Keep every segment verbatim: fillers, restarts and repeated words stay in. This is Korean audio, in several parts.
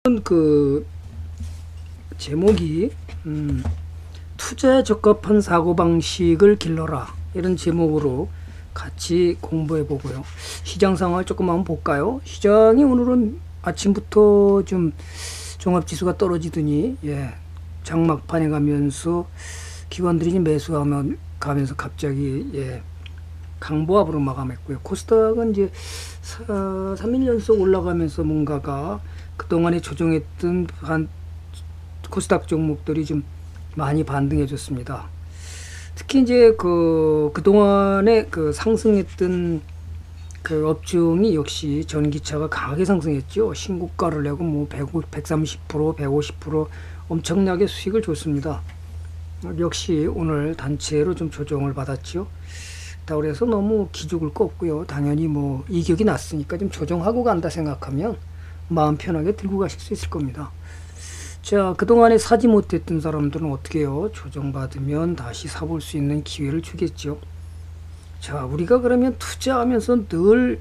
그 제목이 음, 투자에 적합한 사고방식을 길러라, 이런 제목으로 같이 공부해 보고요. 시장 상황을 조금 한번 볼까요? 시장이 오늘은 아침부터 좀 종합지수가 떨어지더니 예, 장막판에 가면서 기관들이 매수하면 가면서 갑자기 예, 강보합으로 마감했고요. 코스닥은 이제 삼 일 연속 올라가면서 뭔가가 그동안에 조정했던 한 코스닥 종목들이 좀 많이 반등해 줬습니다. 특히 이제 그 그동안에 그 상승했던 그 업종이 역시 전기차가 강하게 상승했죠. 신고가를 내고 뭐 백삼십 퍼센트, 백오십 퍼센트 엄청나게 수익을 줬습니다. 역시 오늘 단체로 좀 조정을 받았죠. 그래서 너무 기죽을 거 없고요. 당연히 뭐 이격이 났으니까 좀 조정하고 간다 생각하면 마음 편하게 들고 가실 수 있을 겁니다. 자, 그동안에 사지 못했던 사람들은 어떻게 해요? 조정받으면 다시 사볼 수 있는 기회를 주겠죠. 자, 우리가 그러면 투자하면서 늘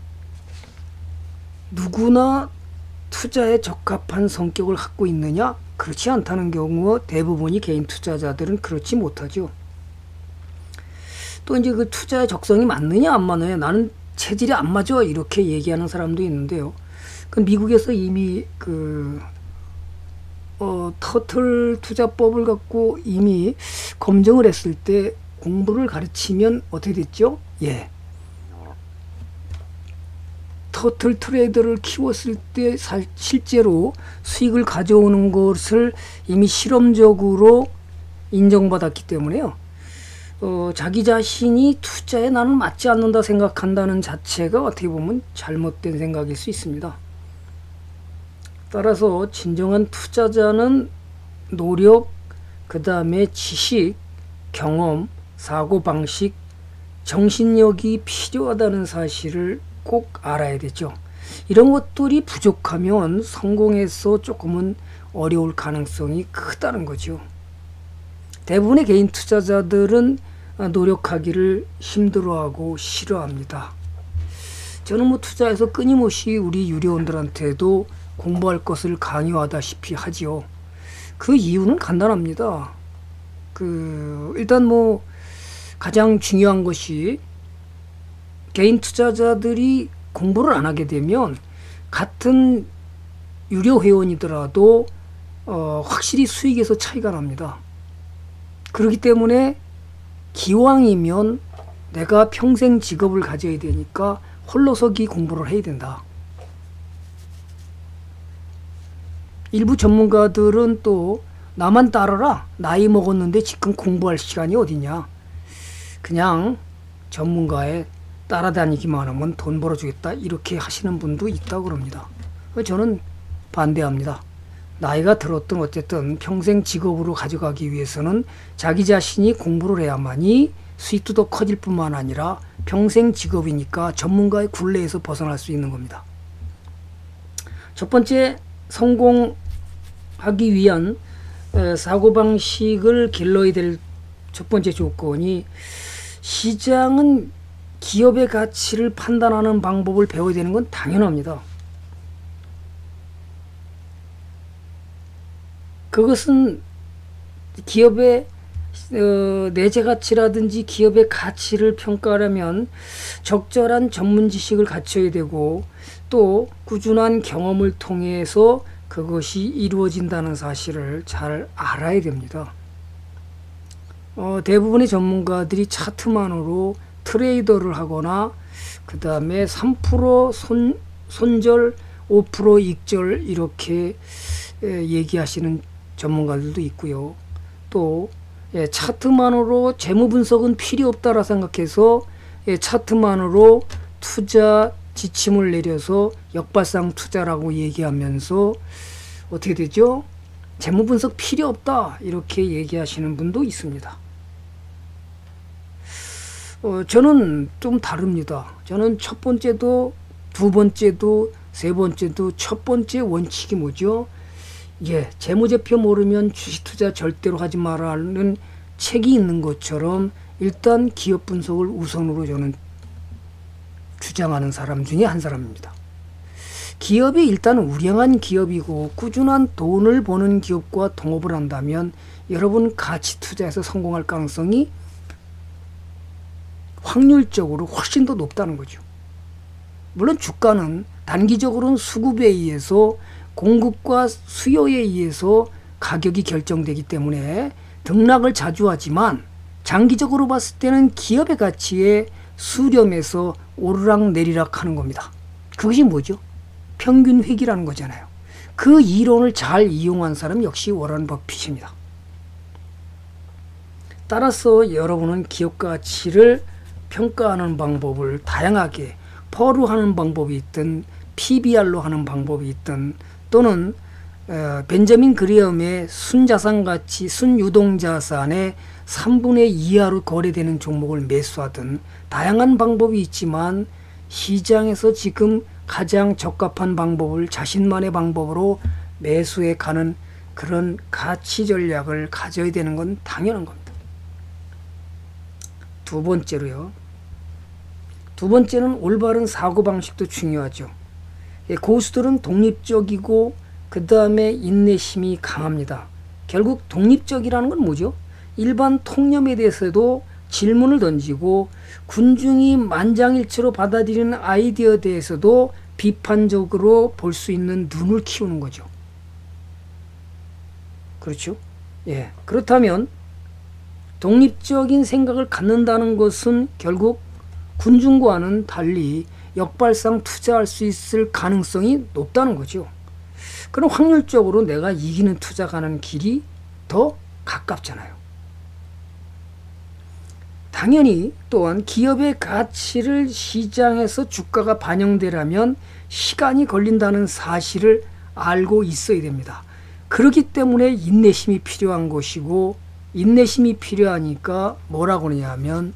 누구나 투자에 적합한 성격을 갖고 있느냐? 그렇지 않다는 경우 대부분이 개인 투자자들은 그렇지 못하죠. 또 이제 그 투자의 적성이 맞느냐 안 맞느냐, 나는 체질이 안 맞아, 이렇게 얘기하는 사람도 있는데요. 그 미국에서 이미 그 어, 터틀 투자법을 갖고 이미 검증을 했을 때 공부를 가르치면 어떻게 됐죠? 예. 터틀 트레이더를 키웠을 때 살, 실제로 수익을 가져오는 것을 이미 실험적으로 인정받았기 때문에요. 어, 자기 자신이 투자에 나는 맞지 않는다 생각한다는 자체가 어떻게 보면 잘못된 생각일 수 있습니다. 따라서 진정한 투자자는 노력, 그 다음에 지식, 경험, 사고방식, 정신력이 필요하다는 사실을 꼭 알아야 되죠. 이런 것들이 부족하면 성공해서 조금은 어려울 가능성이 크다는 거죠. 대부분의 개인 투자자들은 노력하기를 힘들어하고 싫어합니다. 저는 뭐 투자에서 끊임없이 우리 유료원들한테도 공부할 것을 강요하다시피 하지요. 그 이유는 간단합니다. 그 일단 뭐 가장 중요한 것이 개인 투자자들이 공부를 안 하게 되면 같은 유료 회원이더라도 어, 확실히 수익에서 차이가 납니다. 그렇기 때문에 기왕이면 내가 평생 직업을 가져야 되니까 홀로서기 공부를 해야 된다. 일부 전문가들은 또 나만 따르라, 나이 먹었는데 지금 공부할 시간이 어디냐, 그냥 전문가에 따라다니기만 하면 돈 벌어주겠다, 이렇게 하시는 분도 있다고 그럽니다. 저는 반대합니다. 나이가 들었든 어쨌든 평생 직업으로 가져가기 위해서는 자기 자신이 공부를 해야만이 수익도 더 커질 뿐만 아니라 평생 직업이니까 전문가의 굴레에서 벗어날 수 있는 겁니다. 첫 번째, 성공하기 위한 사고방식을 길러야 될 첫 번째 조건이, 시장은 기업의 가치를 판단하는 방법을 배워야 되는 건 당연합니다. 그것은 기업의 어, 내재 가치라든지 기업의 가치를 평가하려면 적절한 전문 지식을 갖춰야 되고, 또 꾸준한 경험을 통해서 그것이 이루어진다는 사실을 잘 알아야 됩니다. 어, 대부분의 전문가들이 차트만으로 트레이더를 하거나 그 다음에 삼 퍼센트 손, 손절, 오 퍼센트 익절, 이렇게 에, 얘기하시는 전문가들도 있고요. 또 예, 차트만으로 재무 분석은 필요 없다라 생각해서 예, 차트만으로 투자 지침을 내려서 역발상 투자라고 얘기하면서 어떻게 되죠? 재무 분석 필요 없다, 이렇게 얘기하시는 분도 있습니다. 어, 저는 좀 다릅니다. 저는 첫 번째도 두 번째도 세 번째도 첫 번째 원칙이 뭐죠? 예, 재무제표 모르면 주식 투자 절대로 하지 말라는 책이 있는 것처럼 일단 기업 분석을 우선으로 저는 주장하는 사람 중에 한 사람입니다. 기업이 일단 우량한 기업이고 꾸준한 돈을 버는 기업과 동업을 한다면 여러분 가치 투자에서 성공할 가능성이 확률적으로 훨씬 더 높다는 거죠. 물론 주가는 단기적으로는 수급에 의해서 공급과 수요에 의해서 가격이 결정되기 때문에 등락을 자주 하지만 장기적으로 봤을 때는 기업의 가치에 수렴해서 오르락 내리락 하는 겁니다. 그것이 뭐죠? 평균 회귀라는 거잖아요. 그 이론을 잘 이용한 사람 역시 워런 버핏입니다. 따라서 여러분은 기업 가치를 평가하는 방법을 다양하게 퍼루하는 방법이 있든 피비알로 하는 방법이 있든 또는 어, 벤저민 그레엄의 순자산가치, 순유동자산의 삼분의 이하로 거래되는 종목을 매수하든 다양한 방법이 있지만 시장에서 지금 가장 적합한 방법을 자신만의 방법으로 매수해 가는 그런 가치 전략을 가져야 되는 건 당연한 겁니다. 두 번째로요. 두 번째는 올바른 사고방식도 중요하죠. 고수들은 독립적이고 그 다음에 인내심이 강합니다. 결국 독립적이라는 건 뭐죠? 일반 통념에 대해서도 질문을 던지고 군중이 만장일치로 받아들이는 아이디어에 대해서도 비판적으로 볼 수 있는 눈을 키우는 거죠. 그렇죠? 예. 그렇다면 독립적인 생각을 갖는다는 것은 결국 군중과는 달리 역발상 투자할 수 있을 가능성이 높다는 거죠. 그럼 확률적으로 내가 이기는 투자 가는 길이 더 가깝잖아요. 당연히 또한 기업의 가치를 시장에서 주가가 반영되려면 시간이 걸린다는 사실을 알고 있어야 됩니다. 그렇기 때문에 인내심이 필요한 것이고 인내심이 필요하니까 뭐라고 하냐면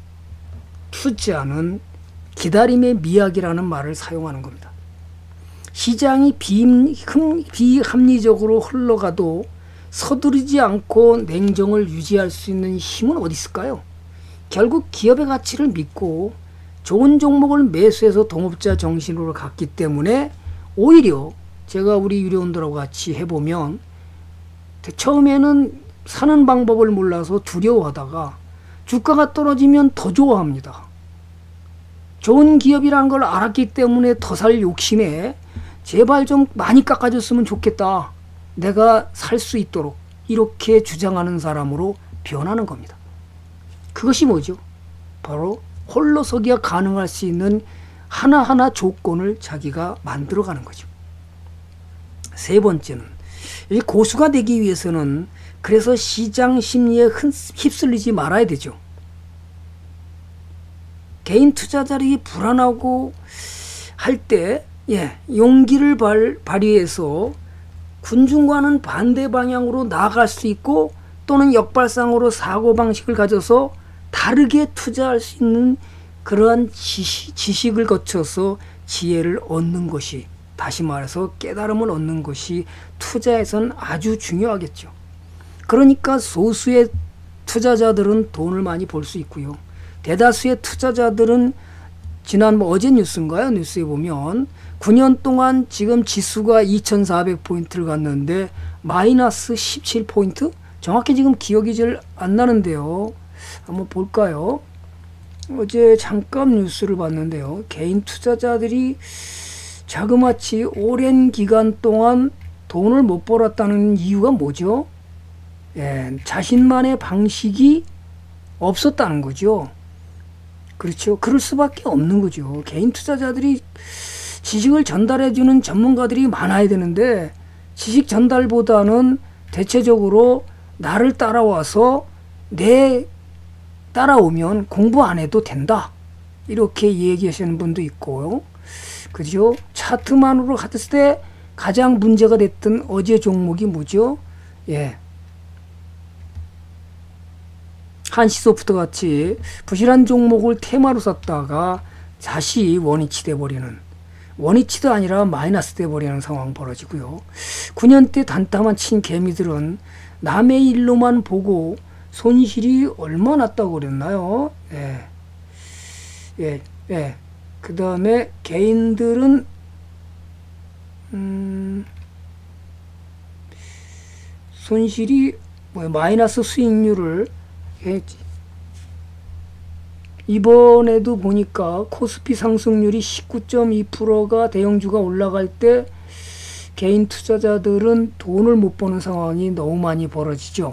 투자는 기다림의 미학이라는 말을 사용하는 겁니다. 시장이 비합리적으로 흘러가도 서두르지 않고 냉정을 유지할 수 있는 힘은 어디 있을까요? 결국 기업의 가치를 믿고 좋은 종목을 매수해서 동업자 정신으로 갔기 때문에 오히려 제가 우리 유료원들하고 같이 해보면 처음에는 사는 방법을 몰라서 두려워하다가 주가가 떨어지면 더 좋아합니다. 좋은 기업이라는 걸 알았기 때문에 더 살 욕심에 제발 좀 많이 깎아줬으면 좋겠다. 내가 살 수 있도록 이렇게 주장하는 사람으로 변하는 겁니다. 그것이 뭐죠? 바로 홀로서기가 가능할 수 있는 하나하나 조건을 자기가 만들어가는 거죠. 세 번째는 이 고수가 되기 위해서는 그래서 시장 심리에 휩쓸리지 말아야 되죠. 개인 투자자들이 불안하고 할 때 예, 용기를 발, 발휘해서 군중과는 반대 방향으로 나아갈 수 있고 또는 역발상으로 사고방식을 가져서 다르게 투자할 수 있는 그러한 지식, 지식을 거쳐서 지혜를 얻는 것이, 다시 말해서 깨달음을 얻는 것이 투자에선 아주 중요하겠죠. 그러니까 소수의 투자자들은 돈을 많이 벌 수 있고요. 대다수의 투자자들은 지난 뭐 어제 뉴스인가요? 뉴스에 보면 구 년 동안 지금 지수가 이천사백 포인트를 갔는데 마이너스 십칠 포인트? 정확히 지금 기억이 잘 안 나는데요. 한번 볼까요? 어제 잠깐 뉴스를 봤는데요. 개인 투자자들이 자그마치 오랜 기간 동안 돈을 못 벌었다는 이유가 뭐죠? 예, 자신만의 방식이 없었다는 거죠. 그렇죠. 그럴 수밖에 없는 거죠. 개인 투자자들이 지식을 전달해주는 전문가들이 많아야 되는데 지식 전달보다는 대체적으로 나를 따라와서 내 따라오면 공부 안 해도 된다. 이렇게 얘기하시는 분도 있고, 그죠? 차트만으로 갔을 때 가장 문제가 됐던 어제 종목이 뭐죠? 예. 한시소프트 같이 부실한 종목을 테마로 샀다가 다시 원위치 돼버리는, 원위치도 아니라 마이너스 돼버리는 상황 벌어지고요. 구 년대 단타만 친 개미들은 남의 일로만 보고 손실이 얼마 났다고 그랬나요? 예. 예, 예. 그 다음에 개인들은 음, 손실이 뭐 마이너스 수익률을 했지. 이번에도 보니까 코스피 상승률이 십구 점 이 퍼센트가 대형주가 올라갈 때 개인 투자자들은 돈을 못 버는 상황이 너무 많이 벌어지죠.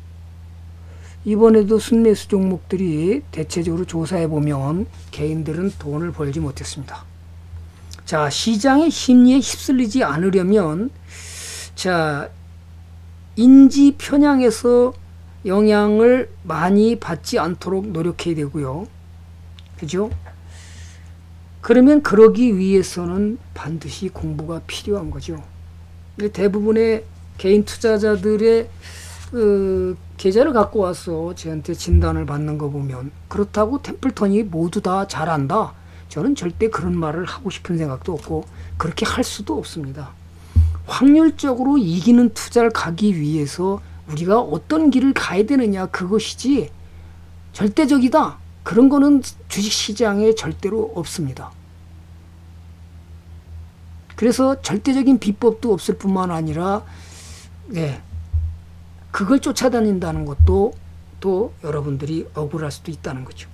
이번에도 순매수 종목들이 대체적으로 조사해 보면 개인들은 돈을 벌지 못했습니다. 자, 시장의 심리에 휩쓸리지 않으려면 자, 인지 편향에서 영향을 많이 받지 않도록 노력해야 되고요. 그죠? 그러면 그러기 위해서는 반드시 공부가 필요한 거죠. 대부분의 개인 투자자들의 그 계좌를 갖고 와서 저한테 진단을 받는 거 보면 그렇다고 템플턴이 모두 다 잘한다. 저는 절대 그런 말을 하고 싶은 생각도 없고 그렇게 할 수도 없습니다. 확률적으로 이기는 투자를 가기 위해서 우리가 어떤 길을 가야 되느냐 그것이지 절대적이다. 그런 거는 주식시장에 절대로 없습니다. 그래서 절대적인 비법도 없을 뿐만 아니라 네, 그걸 쫓아다닌다는 것도 또 여러분들이 억울할 수도 있다는 거죠.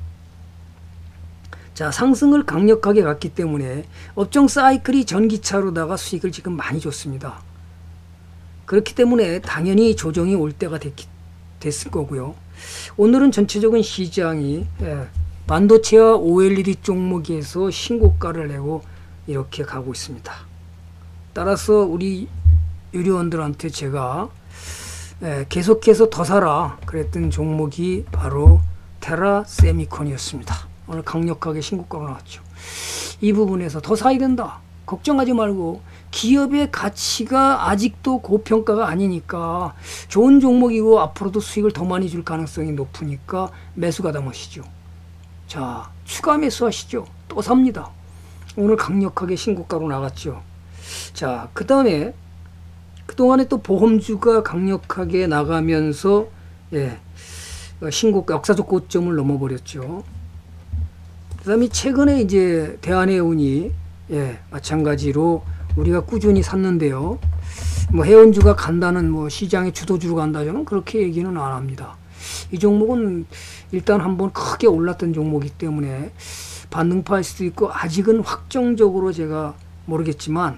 자, 상승을 강력하게 갔기 때문에 업종 사이클이 전기차로다가 수익을 지금 많이 줬습니다. 그렇기 때문에 당연히 조정이 올 때가 됐기, 됐을 거고요. 오늘은 전체적인 시장이 예, 반도체와 오엘이디 종목에서 신고가를 내고 이렇게 가고 있습니다. 따라서 우리 유료원들한테 제가 예, 계속해서 더 사라 그랬던 종목이 바로 테라 세미콘이었습니다. 오늘 강력하게 신고가가 나왔죠. 이 부분에서 더 사야 된다. 걱정하지 말고 기업의 가치가 아직도 고평가가 아니니까 좋은 종목이고 앞으로도 수익을 더 많이 줄 가능성이 높으니까 매수가 담으시죠. 자, 추가 매수하시죠. 또 삽니다. 오늘 강력하게 신고가로 나갔죠. 자, 그 다음에 그동안에 또 보험주가 강력하게 나가면서 예, 신고가 역사적 고점을 넘어버렸죠. 그 다음에 최근에 이제 대한해운이 예, 마찬가지로 우리가 꾸준히 샀는데요. 뭐 해운주가 간다는 뭐 시장의 주도주로 간다 저는 그렇게 얘기는 안 합니다. 이 종목은 일단 한번 크게 올랐던 종목이기 때문에 반등파일 수도 있고 아직은 확정적으로 제가 모르겠지만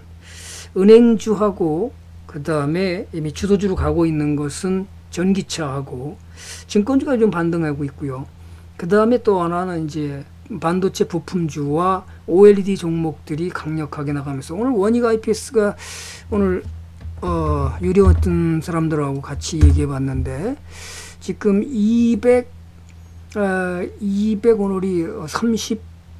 은행주하고 그 다음에 이미 주도주로 가고 있는 것은 전기차하고 증권주가 좀 반등하고 있고요. 그 다음에 또 하나는 이제 반도체 부품주와 오엘이디 종목들이 강력하게 나가면서 오늘 원익 아이피에스가 오늘 어, 유료했던 사람들하고 같이 얘기해 봤는데 지금 이백, 어, 이백 오늘이 삼십,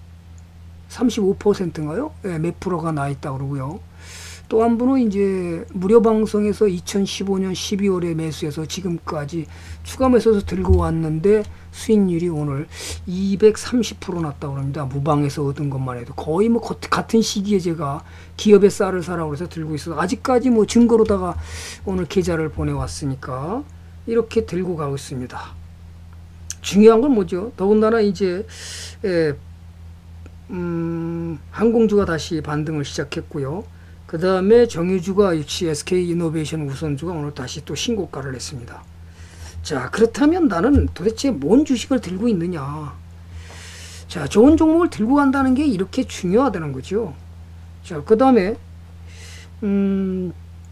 삼십오 퍼센트인가요? 네, 몇 프로가 나 있다 그러고요. 또 한 분은 이제 무료 방송에서 이천십오 년 십이월에 매수해서 지금까지 추가 매수해서 들고 왔는데 수익률이 오늘 이백삼십 퍼센트 났다고 합니다. 무방에서 얻은 것만 해도 거의 뭐 같은 시기에 제가 기업의 쌀을 사라고 해서 들고 있어서 아직까지 뭐 증거로다가 오늘 계좌를 보내왔으니까 이렇게 들고 가고 있습니다. 중요한 건 뭐죠? 더군다나 이제 에, 음, 항공주가 다시 반등을 시작했고요. 그 다음에 정유주가 역시 에스케이이노베이션 우선주가 오늘 다시 또 신고가를 냈습니다. 자, 그렇다면 나는 도대체 뭔 주식을 들고 있느냐. 자, 좋은 종목을 들고 간다는 게 이렇게 중요하다는 거죠. 자, 그 다음에 음,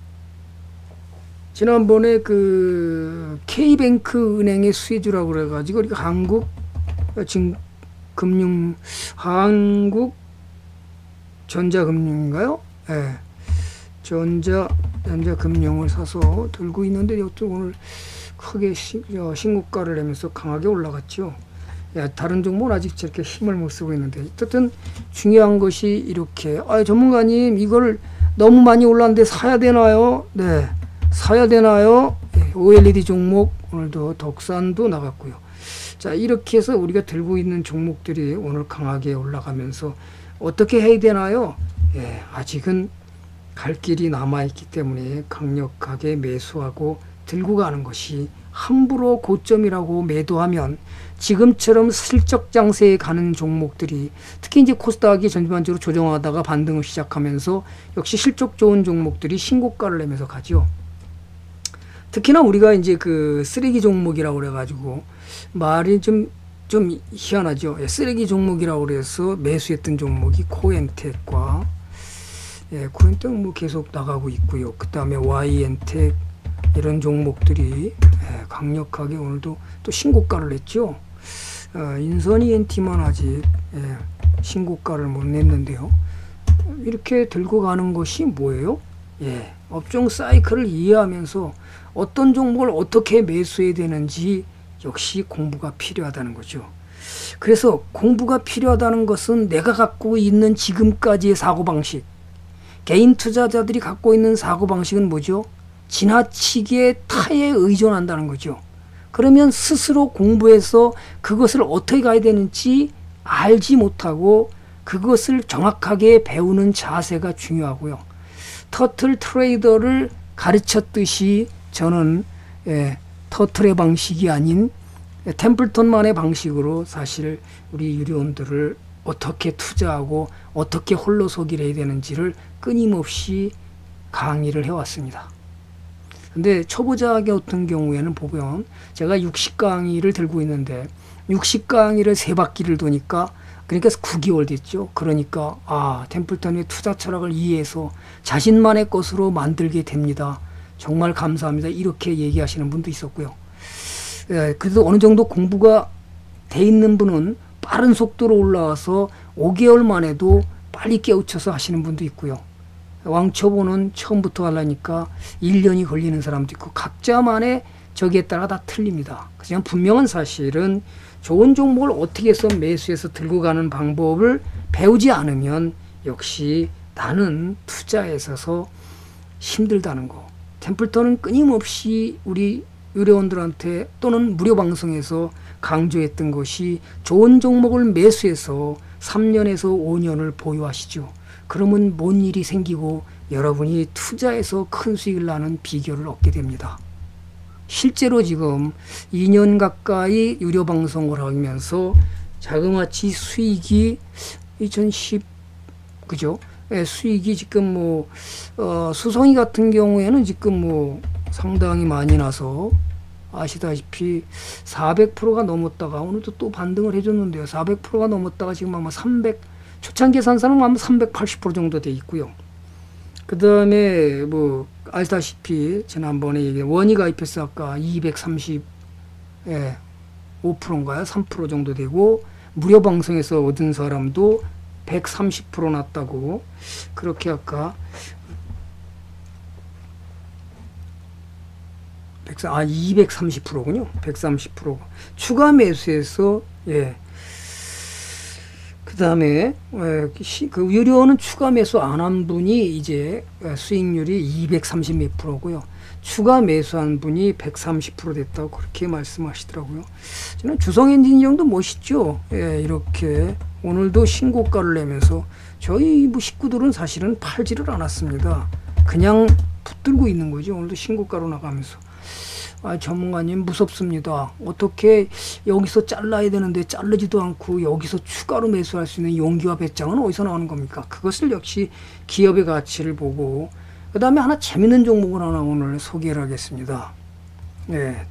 지난번에 그 K뱅크 은행의 수혜주라고 그래가지고 한국 지금 금융 한국 전자금융인가요? 예. 네. 전자 전자금융을 사서 들고 있는데 이것도 오늘 크게 시, 어, 신고가를 내면서 강하게 올라갔죠. 야, 다른 종목은 아직 저렇게 힘을 못 쓰고 있는데 어쨌든 중요한 것이 이렇게 아, 전문가님 이걸 너무 많이 올랐는데 사야 되나요? 네, 사야 되나요? 네, 오엘이디 종목 오늘도 덕산도 나갔고요. 자, 이렇게 해서 우리가 들고 있는 종목들이 오늘 강하게 올라가면서 어떻게 해야 되나요? 예, 아직은 갈 길이 남아있기 때문에 강력하게 매수하고 들고 가는 것이 함부로 고점이라고 매도하면 지금처럼 실적 장세에 가는 종목들이, 특히 이제 코스닥이 전반적으로 조정하다가 반등을 시작하면서 역시 실적 좋은 종목들이 신고가를 내면서 가죠. 특히나 우리가 이제 그 쓰레기 종목이라고 그래가지고 말이 좀, 좀 희한하죠. 예, 쓰레기 종목이라고 그래서 매수했던 종목이 코엔텍과, 예, 코엔텍 뭐 계속 나가고 있고요. 그 다음에 와이엔텍 이런 종목들이, 예, 강력하게 오늘도 또 신고가를 냈죠. 어, 인선이 엔티만 아직, 예, 신고가를 못 냈는데요. 이렇게 들고 가는 것이 뭐예요? 예, 업종 사이클을 이해하면서 어떤 종목을 어떻게 매수해야 되는지 역시 공부가 필요하다는 거죠. 그래서 공부가 필요하다는 것은 내가 갖고 있는 지금까지의 사고방식, 개인 투자자들이 갖고 있는 사고방식은 뭐죠? 지나치게 타에 의존한다는 거죠. 그러면 스스로 공부해서 그것을 어떻게 가야 되는지 알지 못하고 그것을 정확하게 배우는 자세가 중요하고요. 터틀 트레이더를 가르쳤듯이 저는, 예, 터틀의 방식이 아닌 템플턴만의 방식으로 사실 우리 유료원들을 어떻게 투자하고 어떻게 홀로서기를 해야 되는지를 끊임없이 강의를 해왔습니다. 근데 초보자 같은 경우에는 보면 제가 육십 강의를 들고 있는데 육십 강의를 세 바퀴를 도니까, 그러니까 구 개월 됐죠. 그러니까 아, 템플턴의 투자 철학을 이해해서 자신만의 것으로 만들게 됩니다. 정말 감사합니다. 이렇게 얘기하시는 분도 있었고요. 예, 그래도 어느 정도 공부가 돼 있는 분은 빠른 속도로 올라와서 오 개월 만에도 빨리 깨우쳐서 하시는 분도 있고요. 왕초보는 처음부터 하려니까 일 년이 걸리는 사람도 있고, 각자만의 저기에 따라 다 틀립니다. 그냥 분명한 사실은 좋은 종목을 어떻게 해서 매수해서 들고 가는 방법을 배우지 않으면 역시 나는 투자에 있어서 힘들다는 거. 템플턴은 끊임없이 우리 의료원들한테 또는 무료 방송에서 강조했던 것이 좋은 종목을 매수해서 삼 년에서 오 년을 보유하시죠. 그러면 뭔 일이 생기고 여러분이 투자해서 큰 수익을 나는 비결을 얻게 됩니다. 실제로 지금 이 년 가까이 유료 방송을 하면서 자그마치 수익이 이천십, 그죠? 예, 수익이 지금 뭐, 어, 수성이 같은 경우에는 지금 뭐 상당히 많이 나서 아시다시피 사백 퍼센트가 넘었다가 오늘도 또 반등을 해줬는데요. 사백 퍼센트가 넘었다가 지금 아마 삼백, 초창 계산사는 아마 삼백팔십 퍼센트 정도 돼 있고요. 그 다음에 뭐 아시다시피 지난번에 얘기 원이 가입해서 아까 이백삼십오 퍼센트인가요? 삼 퍼센트 정도 되고, 무료 방송에서 얻은 사람도 백삼십 퍼센트 났다고, 그렇게 아까 아 이백삼십 퍼센트군요. 백삼십 퍼센트 추가 매수해서, 예. 그 다음에 그 유료는 추가 매수 안 한 분이 이제 수익률이 이백삼십 몇 프로고요. 추가 매수한 분이 백삼십 퍼센트 됐다고 그렇게 말씀하시더라고요. 저는 주성엔지니어도 멋있죠. 예, 이렇게 오늘도 신고가를 내면서 저희 뭐 식구들은 사실은 팔지를 않았습니다. 그냥 붙들고 있는 거죠. 오늘도 신고가로 나가면서. 아, 전문가님 무섭습니다. 어떻게 여기서 잘라야 되는데 자르지도 않고 여기서 추가로 매수할 수 있는 용기와 배짱은 어디서 나오는 겁니까? 그것을 역시 기업의 가치를 보고, 그 다음에 하나 재밌는 종목을 하나 오늘 소개를 하겠습니다. 네,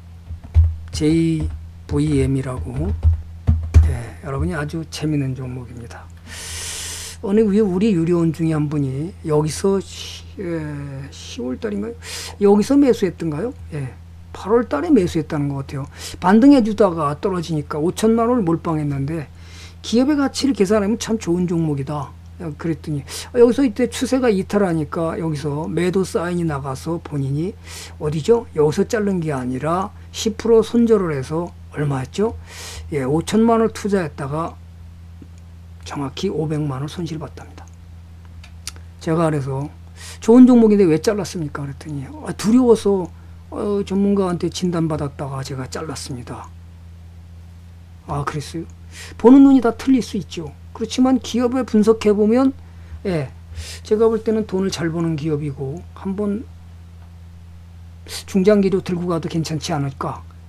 제이브이엠이라고, 네, 여러분이 아주 재밌는 종목입니다. 어느 우리 유료원 중에 한 분이 여기서 시, 예, 시월 달인가요? 여기서 매수했던가요? 예. 팔월 달에 매수했다는 것 같아요. 반등해 주다가 떨어지니까 오천만 원을 몰빵했는데 기업의 가치를 계산하면 참 좋은 종목이다. 그랬더니 여기서 이때 추세가 이탈하니까 여기서 매도 사인이 나가서 본인이 어디죠? 여기서 자른 게 아니라 십 퍼센트 손절을 해서 얼마였죠? 예, 오천만 원을 투자했다가 정확히 오백만 원 손실을 봤답니다. 제가 그래서 좋은 종목인데 왜 잘랐습니까? 그랬더니 아, 두려워서 어, 전문가한테 진단받았다가 제가 잘랐습니다. 아, 그랬어요? 보는 눈이 다 틀릴 수 있죠. 그렇지만 기업을 분석해보면, 예, 제가 볼 때는 돈을 잘 버는 기업이고 한번 중장기로 들고 가도 괜찮지 않을까.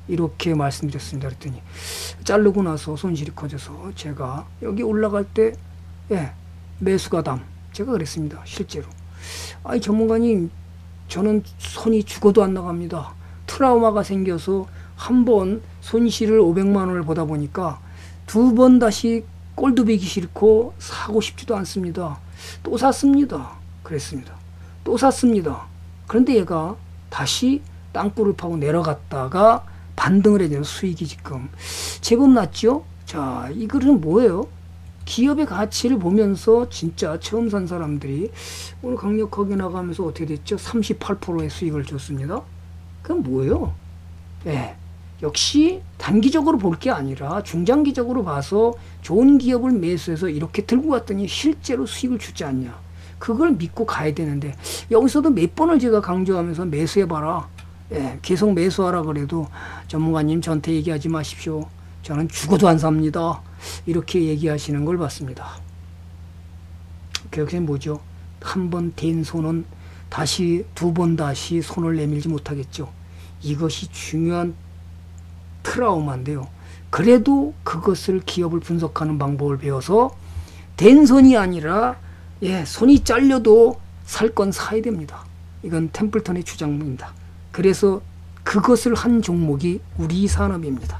이렇게 말씀드렸습니다. 그랬더니 자르고 나서 손실이 커져서 제가 여기 올라갈 때 예, 매수가담 제가 그랬습니다. 실제로. 아니 전문가님, 저는 손이 죽어도 안 나갑니다. 트라우마가 생겨서 한 번 손실을 오백만 원을 보다 보니까 두 번 다시 꼴도 보기 싫고 사고 싶지도 않습니다. 또 샀습니다. 그랬습니다. 또 샀습니다. 그런데 얘가 다시 땅굴을 파고 내려갔다가 반등을 해서 수익이 지금 제법 났죠. 자, 이 글은 뭐예요? 기업의 가치를 보면서 진짜 처음 산 사람들이 오늘 강력하게 나가면서 어떻게 됐죠? 삼십팔 퍼센트의 수익을 줬습니다. 그건 뭐예요? 예, 역시 단기적으로 볼 게 아니라 중장기적으로 봐서 좋은 기업을 매수해서 이렇게 들고 갔더니 실제로 수익을 주지 않냐. 그걸 믿고 가야 되는데 여기서도 몇 번을 제가 강조하면서 매수해봐라. 예, 계속 매수하라 그래도 전문가님 저한테 얘기하지 마십시오. 저는 죽어도 안 삽니다. 이렇게 얘기하시는 걸 봤습니다. 여기서 뭐죠? 한 번 댄 손은 다시 두 번 다시 손을 내밀지 못하겠죠. 이것이 중요한 트라우마인데요. 그래도 그것을 기업을 분석하는 방법을 배워서 댄 손이 아니라 예, 손이 잘려도 살 건 사야 됩니다. 이건 템플턴의 주장입니다. 그래서 그것을 한 종목이 우리 산업입니다.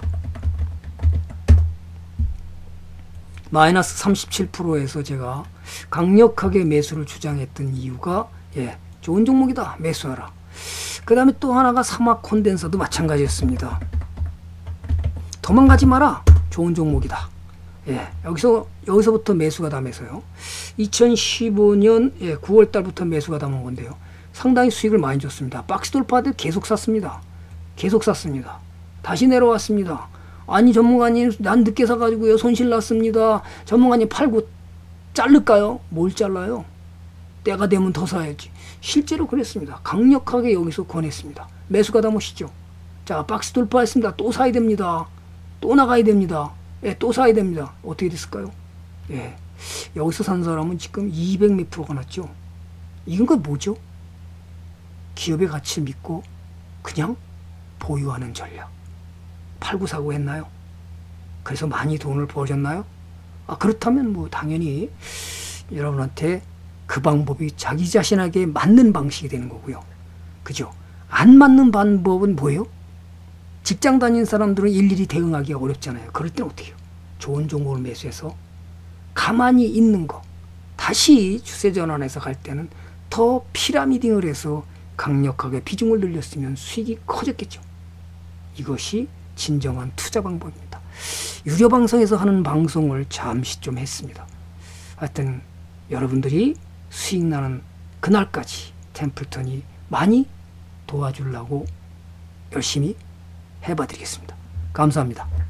마이너스 삼십칠 퍼센트에서 제가 강력하게 매수를 주장했던 이유가 예, 좋은 종목이다. 매수하라. 그 다음에 또 하나가 사막 콘덴서도 마찬가지였습니다. 도망가지 마라. 좋은 종목이다. 예, 여기서, 여기서부터 매수가 담해서요. 이천십오 년 예, 구월 달부터 매수가 담은 건데요. 상당히 수익을 많이 줬습니다. 박스 돌파들 계속 샀습니다. 계속 샀습니다. 다시 내려왔습니다. 아니 전문가님, 난 늦게 사가지고요 손실 났습니다. 전문가님 팔고 자를까요? 뭘 잘라요? 때가 되면 더 사야지. 실제로 그랬습니다. 강력하게 여기서 권했습니다. 매수가 담으시죠. 자, 박스 돌파했습니다. 또 사야 됩니다. 또 나가야 됩니다. 예, 또 사야 됩니다. 어떻게 됐을까요? 예, 여기서 산 사람은 지금 이백 몇 프로가 났죠. 이건 그 뭐죠? 기업의 가치를 믿고 그냥 보유하는 전략. 팔고 사고 했나요? 그래서 많이 돈을 버셨나요? 아, 그렇다면 뭐 당연히 여러분한테 그 방법이 자기 자신에게 맞는 방식이 되는 거고요. 그죠? 안 맞는 방법은 뭐예요? 직장 다니는 사람들은 일일이 대응하기가 어렵잖아요. 그럴 때는 어떻게 해요? 좋은 종목을 매수해서 가만히 있는 거, 다시 추세 전환해서 갈 때는 더 피라미딩을 해서 강력하게 비중을 늘렸으면 수익이 커졌겠죠. 이것이 진정한 투자 방법입니다. 유료 방송에서 하는 방송을 잠시 좀 했습니다. 하여튼 여러분들이 수익 나는 그날까지 템플턴이 많이 도와주려고 열심히 해봐 드리겠습니다. 감사합니다.